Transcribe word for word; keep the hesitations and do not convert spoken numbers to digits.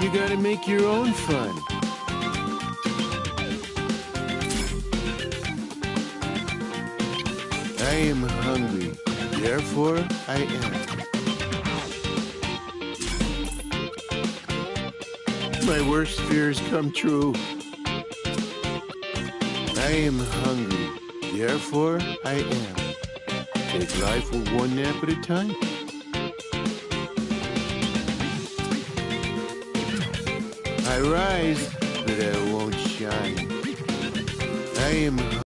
You gotta make your own fun. I am hungry, therefore I am. My worst fears come true. I am hungry, therefore I am. Take life one nap at a time. I rise, but I won't shine. I am